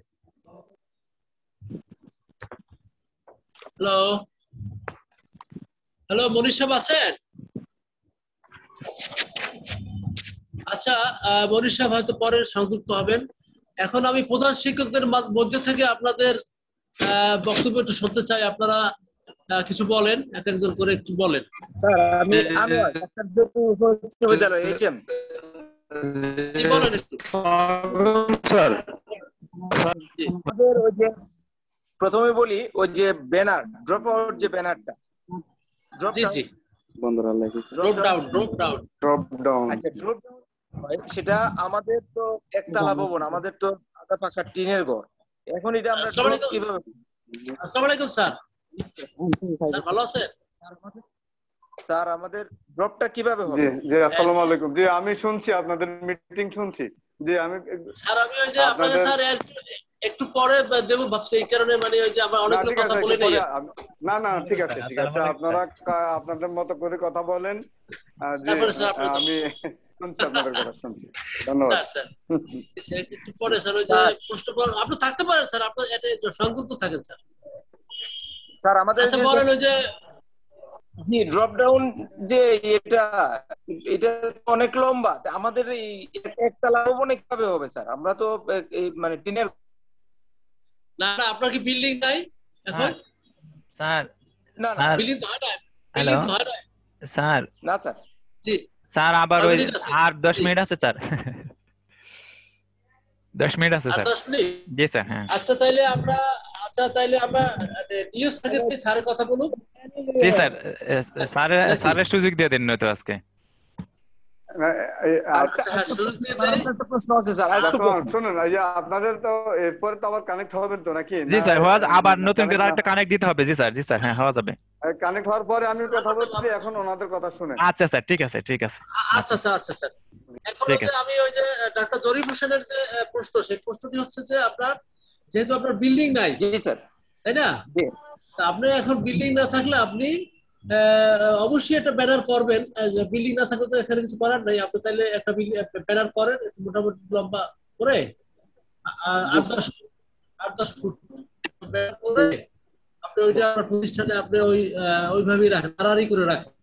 হ্যালো হ্যালো, মনির সাহেব আছেন? আচ্ছা মনির সাহেব হয়তো পরে সংযুক্ত হবেন। এখন আমি প্রধান শিক্ষকদের মধ্যে থেকে আপনাদের বক্তব্য একটু শুনতে চাই। আপনারা কিছু বলেন, এক একজন করে একটু বলেন। স্যার আমি ডাক্তার উচ্চ বিদ্যালয় এইচএম। জি বলেন একটু। স্যার আমাদের ওই যে প্রথমে বলি, ওই যে ব্যানার ড্রপ আউট, যে ব্যানারটা জি জি ড্রপ ডাউন। আচ্ছা ড্রপ ডাউন সেটা আমাদের তো একতলা ভবন, আমাদের তো আধা পাকা টিনের ঘর। এখন এটা আমরা আসসালামু ড্রপ আলাইকুম। কিভাবে? আসসালামু আলাইকুম স্যার। স্যার ভালো আছেন? স্যার আমাদের ড্রপটা কিভাবে হবে? জি জি আসসালামু আলাইকুম। জি আমি শুনছি, আপনাদের মিটিং শুনছি। জি আমি স্যার আমি ওই যে আপনাকে স্যার একটু পরে দেব ভাবছি, এই কারণে মানে ওই যে আমরা অনেকগুলো কথা বলে নেই। না না ঠিক আছে ঠিক আছে, আপনারা আপনাদের মতো করে কথা বলেন। যে আমি শুনছি, আপনাদের কথা শুনছি। ধন্যবাদ স্যার। স্যার একটু পরে স্যার ওই যে প্রশ্ন আপনি থাকতে পারেন স্যার, আপনি এটা সংযুক্ত থাকেন স্যার। স্যার আমাদের আচ্ছা বলেন ওই যে জি ড্রপ ডাউন, যে এটা অনেক লম্বা, আমাদের এই একতলা ভবনে কিভাবে হবে স্যার? আমরা তো এই মানে টিনের। না না, আপনার কি বিল্ডিং নাই এখন? স্যার না না বিল্ডিং তো হয় না, হ্যালো বিল্ডিং তো হয় না স্যার। না স্যার। জি স্যার আবার ওই আর 10 জি। মিনিট আছে স্যার। 10 মিনিট আছে আর স্যার। 10 মিনিট? জি স্যার। হ্যাঁ আচ্ছা তাইলে আমরা ডিও স্যারের কথা বলুন। জি স্যার, স্যারের সুযোগ দিয়ে দিন নয়তো আজকে। প্রশ্ন আছে স্যার, শুনুন, আপনাদের তো এরপরে তো আবার কানেক্ট হবেন তো নাকি? জি স্যার, আবার নতুন করে আরেকটা কানেক্ট দিতে হবে। জি স্যার, জি স্যার, হ্যাঁ হওয়া যাবে। কানেক্ট হওয়ার পরে আমি কথা বলছি, এখন ওনাদের কথা শুনেন। আচ্ছা স্যার, ঠিক আছে ঠিক আছে। আচ্ছা স্যার। এখন আমি ওই যে ডাক্তার জরিফ হোসেনের যে প্রশ্ন, সেই প্রশ্নটি হচ্ছে যে আপনার যেহেতু আপনার বিল্ডিং নাই, জি স্যার, তাই না? তা আপনি এখন বিল্ডিং না থাকলে আপনি অবশ্যই একটা ব্যানার করবেন। বিল্ডিং না থাকলে তো এখানে কিছু করার নাই। আপনি তাহলে একটা ব্যানার করেন মোটামুটি লম্বা করে 8-10 ফুট ব্যানার করে আপনি ওইটা আপনার প্রতিষ্ঠানে আপনি ওইভাবেই রাখেন, আড়াআড়ি করে রাখেন।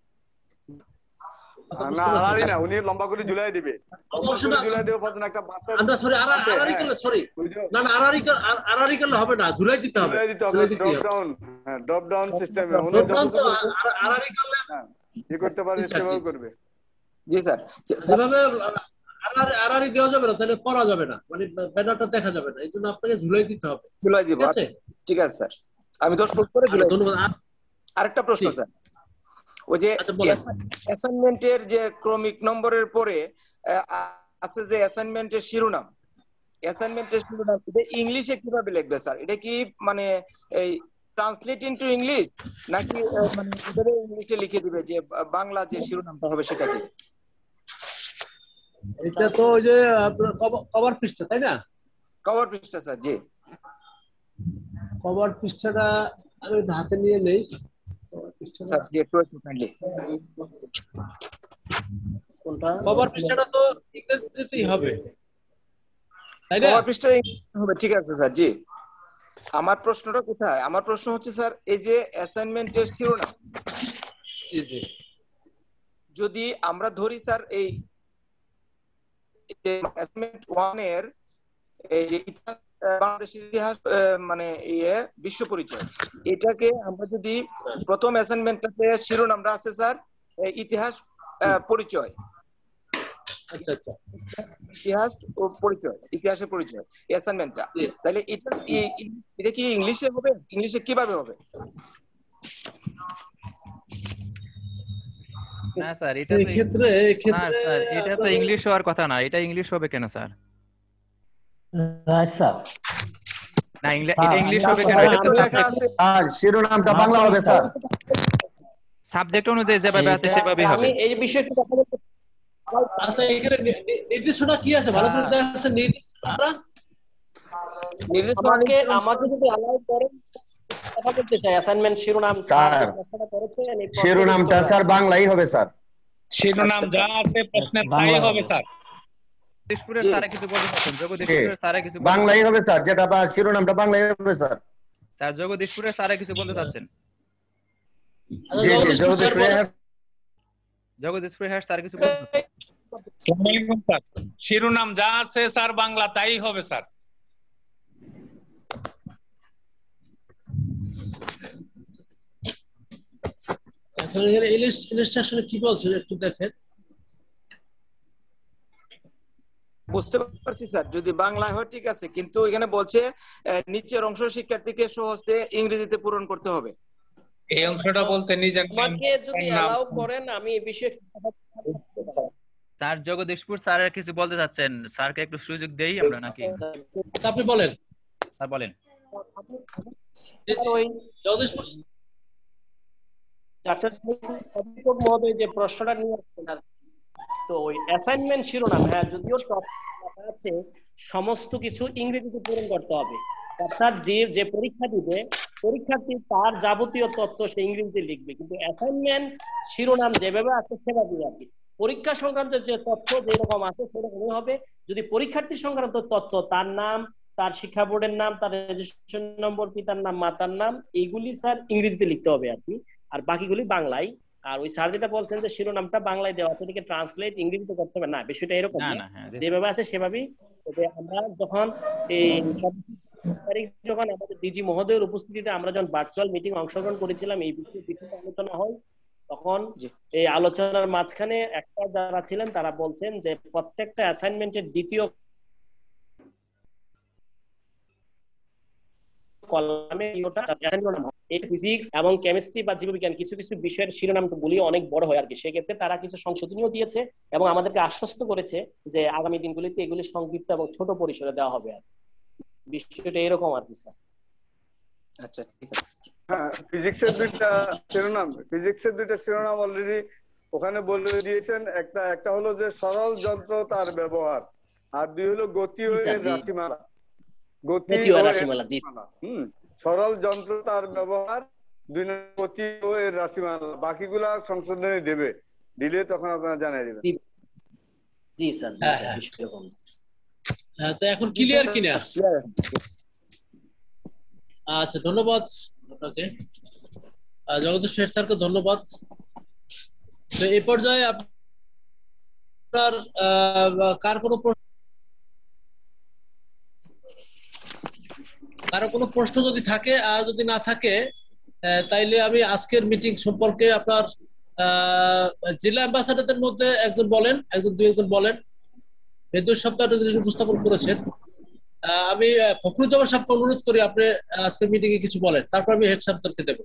না আড়াআড়ি না, উনি লম্বা করে ঝুলাই দিবে। ঝুলাই দেওয়ার পর একটা বাচ্চা না আড়াআড়ি করলে হবে না, ঝুলাই দিতে হবে। ড্রপ ডাউন সিস্টেমে উনি আড়াআড়ি করলে কি করতে পারেন সেভাবে করবে। জি স্যার, যেভাবে আড়াআড়ি দেওয়া যাবে না, তাহলে পড়া যাবে না, মানে ব্যানারটা দেখা যাবে না। এই জন্য আপনাকে ঝুলাই দিতে হবে। ঝুলাই দিব, ঠিক আছে স্যার। আমি 10 ফুট করে ঝুলাই। ধন্যবাদ। আরেকটা প্রশ্ন স্যার, ওই যে অ্যাসাইনমেন্টের যে ক্রমিক নম্বরের পরে আছে যে অ্যাসাইনমেন্টের শিরোনাম, ইংলিশে কিভাবে লিখবে স্যার? এটা কি মানে এই ট্রান্সলেট ইনটু ইংলিশ, নাকি মানে এটারে ইংলিশে লিখে দিবে যে বাংলা যে শিরোনামটা হবে সেটা কি? এটা তো ওই যে আপনার কভার পৃষ্ঠা, তাই না? কভার পৃষ্ঠা স্যার। জি কভার পৃষ্ঠাটা আমি এটা হাতে নিয়ে নেই স্যার জি একটু কাইন্ডলি কোনটা কভার পৃষ্ঠাটা তো ইংরেজিতেই হবে তাই না কভার পৃষ্ঠা হবে ঠিক আছে স্যার জি আমার প্রশ্নটা কোথায় আমার প্রশ্ন হচ্ছে স্যার এই যে অ্যাসাইনমেন্টের শিরোনাম জি জি যদি আমরা ধরি স্যার এই অ্যাসাইনমেন্ট 1 এর এই যে বাংলাদেশের ইতিহাস মানে বিশ্ব পরিচয় এটাকে আমরা যদি প্রথম অ্যাসাইনমেন্টটাতে শিরোনামটা আছে স্যার ইতিহাস পরিচয় আচ্ছা আচ্ছা ইতিহাস ও পরিচয় ইতিহাসের পরিচয় অ্যাসাইনমেন্টটা তাহলে এটা কি ইংলিশে হবে ইংলিশে কিভাবে হবে না স্যার এটা তো ক্ষেত্রে স্যার এটা তো ইংলিশ হওয়ার কথা না এটা ইংলিশ হবে কেন স্যার আচ্ছা না এটা ইংলিশ হবে কেন এটা তো শিরোনামটা বাংলা হবে স্যার সাবজেক্ট অনুযায়ী যেভাবে আছে সেভাবেই হবে আমি এই বিষয়টা আচ্ছা এখানে নির্দেশনা কি আছে ভালো করে দেখা আছে আমাকে যদি অ্যালাউ করেন কথা বলতে চাই অ্যাসাইনমেন্ট শিরোনাম স্যার শিরোনামটা স্যার বাংলাই হবে স্যার শিরোনাম যা আছে প্রশ্নে তাই হবে স্যার জগদীশপুরের স্যারে কিছু বলতে চাচ্ছেন জগদীশপুরের স্যারে কিছু বাংলাই হবে স্যার যেটা বা শিরোনামটা বাংলাই হবে স্যার স্যার জগদীশপুরের স্যারে কিছু বলতে চাচ্ছেন জি জি জগদীশপুরের স্যার কিছু বলতে আসসালামু আলাইকুম স্যার শিরোনাম যা আছে স্যার বাংলা তাই হবে স্যার এখন এখানে ইলাস্ট্রেশনে কি বলছেন একটু দেখেন বুঝতে পারছি স্যার যদি বাংলা হয় ঠিক আছে কিন্তু এখানে বলছে নিচের অংশ শিক্ষার্থীকে সহজে ইংরেজিতে পূরণ করতে হবে এই অংশটা বলতে নিজের আমাকে যদি অ্যালাউ করেন আমি এই বিষয়ে স্যার জগদীশপুর স্যারের কিছু বলতে চাচ্ছেন স্যারকে একটু সুযোগ দেই আমরা নাকি আপনি বলেন স্যার বলেন জগদীশপুর মহোদয় যে প্রশ্নটা নিয়ে আসছেন তো ওই অ্যাসাইনমেন্ট শিরোনাম হ্যাঁ যদিও আছে সমস্ত কিছু ইংরেজিতে পূরণ করতে হবে অর্থাৎ যে পরীক্ষা দিবে পরীক্ষার্থী তার যাবতীয় তথ্য সে ইংরেজিতে লিখবে কিন্তু অ্যাসাইনমেন্ট শিরোনাম যেভাবে আছে সেভাবেই আর কি পরীক্ষা সংক্রান্ত যে তথ্য যেরকম আছে সেরকমই হবে যদি পরীক্ষার্থী সংক্রান্ত তথ্য তার নাম তার শিক্ষা বোর্ডের নাম তার রেজিস্ট্রেশন নম্বর পিতার নাম মাতার নাম এইগুলি স্যার ইংরেজিতে লিখতে হবে আর কি আর বাকিগুলি বাংলায় আর ওই স্যার যেটা বলছেন যে শিরোনামটা বাংলায় দেওয়া আছে এটাকে ট্রান্সলেট ইংরেজিতে করতে হবে না বিষয়টা এরকম না যেভাবে আছে সেভাবেই আমরা যখন এই যখন আমাদের ডিজি মহোদয়ের উপস্থিতিতে আমরা যখন ভার্চুয়াল মিটিং অংশগ্রহণ করেছিলাম এই বিষয়ে আলোচনা হয় তখন এই আলোচনার মাঝখানে একটা যারা ছিলেন তারা বলছেন যে প্রত্যেকটা অ্যাসাইনমেন্টের দ্বিতীয় কলামে ফিজিক্স এবং কেমিস্ট্রি বা জীববিজ্ঞান কিছু কিছু বিষয়ের শিরোনামগুলি অনেক বড় হয় আর কি সেক্ষেত্রে তারা কিছু সংশোধনীয় দিয়েছে এবং আমাদেরকে আশ্বস্ত করেছে যে আগামী দিনগুলিতে এগুলি সংক্ষিপ্ত এবং ছোট পরিসরে দেওয়া হবে আর বিষয়টা এরকম আর কি স্যার আচ্ছা ঠিক আছে হ্যাঁ ফিজিক্সের দুইটা শিরোনাম অলরেডি ওখানে বলে দিয়েছেন একটা হলো যে সরল যন্ত্র তার ব্যবহার আর দুই হলো গতি ও রাশিমালা সরল যন্ত্র তার ব্যবহার দুই গতি ও এর রাশিমালা বাকিগুলা সংশোধনী দেবে দিলে তখন আপনারা জানিয়ে দেবেন জি স্যার হ্যাঁ তো এখন ক্লিয়ার কিনা আচ্ছা ধন্যবাদ আপনাকে জগদীশ শেঠ স্যারকে ধন্যবাদ তো এই পর্যায়ে আপনার কার কোনো প্রশ্ন যদি থাকে আর যদি না থাকে তাইলে আমি আজকের মিটিং সম্পর্কে আপনার জেলা অ্যাম্বাসাডারদের মধ্যে একজন বলেন দুই একজন বলেন এই 2 সপ্তাহে জিনিস উপস্থাপন করেছেন আমি ফখরুজ্জামান সাহেবকে অনুরোধ করি আপনি আজকের মিটিং এ কিছু বলেন তারপর আমি হেড সাহেবকে দেব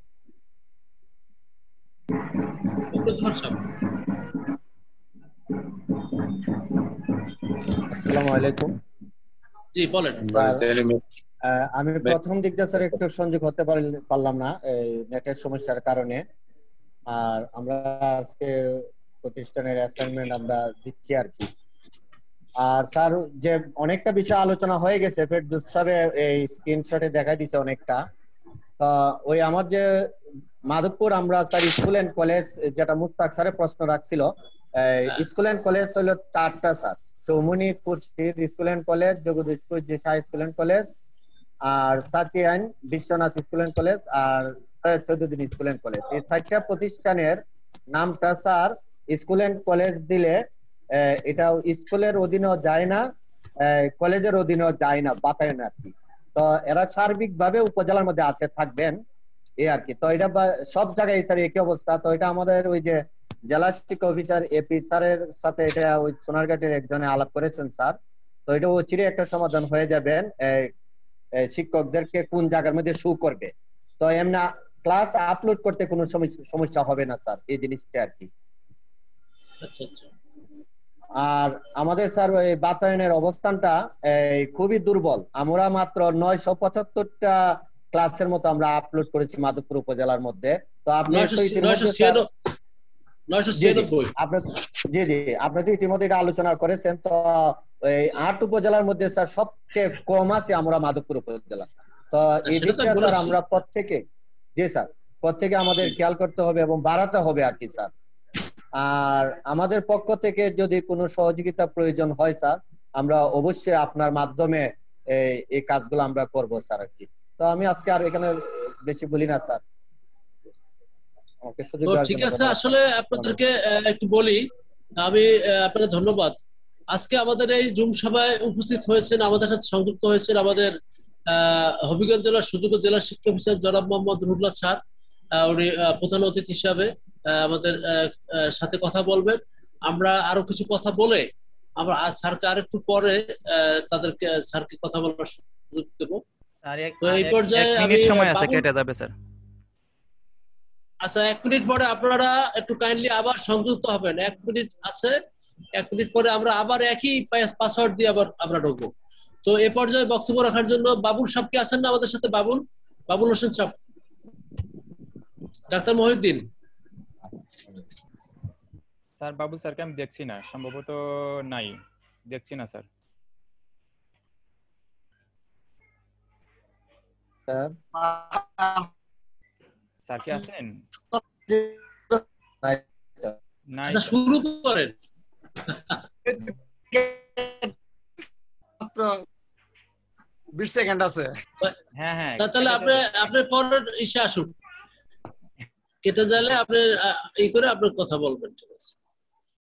ফখরুজ্জামান সাহেব আসসালামু আলাইকুম জি বলেন আমি প্রথম দিকটা স্যার একটু সংযোগ হতে পারলাম না এই নেটের সমস্যার কারণে আর আমরা আজকে প্রতিষ্ঠানের অ্যাসাইনমেন্ট আমরা দিচ্ছি আর কি আর স্যার যে অনেকটা বিষয় আলোচনা হয়ে গেছে ফেরদৌস সাহেব এই স্ক্রিনশটে দেখাই দিয়েছে অনেকটা তো ওই আমার যে মাধবপুর আমরা স্যার স্কুল এন্ড কলেজ, যেটা মুস্তাক স্যারের প্রশ্ন রাখছিল, স্কুল এন্ড কলেজ হলো 4টা sir. Choumuni Kurshid school and college, Jagdishpur Jisa school and college, আর Satiyan Biswanath school and college, আর চৌধুরী স্কুল এন্ড কলেজ। এই 4টা প্রতিষ্ঠানের নামটা স্যার স্কুল এন্ড কলেজ দিলে এটা স্কুলের অধীনেও যায় না, কলেজের অধীনেও যায় না, বাতায়ন আর কি। তো এরা সার্বিকভাবে উপজেলার মধ্যে আছে থাকবেন এই আর কি। তো এটা সব জায়গায় স্যার একই অবস্থা। তো এটা আমাদের ওই যে জেলা শিক্ষা অফিসার এপি স্যারের সাথে এটা ওই সোনারঘাটের একজনে আলাপ করেছেন স্যার। তো এটা চিরে একটা সমাধান হয়ে যাবেন, শিক্ষকদেরকে কোন জায়গার মধ্যে শু করবে। তো এমনি ক্লাস আপলোড করতে কোনো সমস্যা হবে না স্যার, এই জিনিসটা আর কি। আচ্ছা আচ্ছা। আর আমাদের স্যার ওই বাতায়নের অবস্থানটা খুবই দুর্বল। আমরা মাত্র 975টা ক্লাসের মতো আমরা আপলোড করেছি মাধবপুর উপজেলার মধ্যে। তো আপনি জি আপনি তো ইতিমধ্যে এটা আলোচনা করেছেন। তো এই 8 উপজেলার মধ্যে স্যার সবচেয়ে কম আছে আমরা মাধবপুর উপজেলা। তো এই দিকটা স্যার আমরা প্রত্যেকে প্রত্যেকে আমাদের খেয়াল করতে হবে এবং বাড়াতে হবে আর কি স্যার। আর আমাদের পক্ষ থেকে যদি কোনো সহযোগিতা প্রয়োজন হয় স্যার, আমরা অবশ্যই আপনার মাধ্যমে এই কাজগুলো আমরা করব স্যার আর কি। তো আমি আজকে আর এখানে বেশি বলি না স্যার, আমাকে সুযোগ দেওয়ার জন্য। ঠিক আছে, আসলে আপনাদেরকে একটু বলি, আমি আপনাকে ধন্যবাদ। আজকে আমাদের এই জুম সভায় উপস্থিত হয়েছেন, আমাদের সাথে সংযুক্ত হয়েছেন আমাদের হবিগঞ্জ জেলার সুযোগ্য জেলা শিক্ষা অফিসার জনাব মোহাম্মদ রুহুল্লাহ স্যার। উনি প্রধান অতিথি হিসাবে আমাদের সাথে কথা বলবেন। আমরা আরো কিছু কথা বলে আমরা স্যারকে আরেকটু পরে তাদেরকে স্যারকে কথা বলার সুযোগ দেবো। তো এই পর্যায়ে আমি আচ্ছা 1 মিনিট পরে আপনারা একটু কাইন্ডলি আবার সংযুক্ত হবেন। 1 মিনিট আছে, 1 মিনিট পরে আমরা আবার একই পাসওয়ার্ড দিয়ে আবার আমরা ঢুকবো। তো এই পর্যায়ে বক্তব্য রাখার জন্য বাবুল সাহেব কি আছেন না আমাদের সাথে? বাবুল হোসেন সাহেব, ডাক্তার মহিউদ্দিন স্যার। বাবুল স্যারকে আমি দেখছি না, সম্ভবত নাই, দেখছি না স্যার। স্যার কি আছেন? নাই, শুরু করেন। 20 সেকেন্ড আছে। হ্যাঁ হ্যাঁ, তাহলে আপনি পরের ইসে আসুন, কেটে যাইলে আপনি এই করে আপনার কথা বলবেন। ঠিক আছে।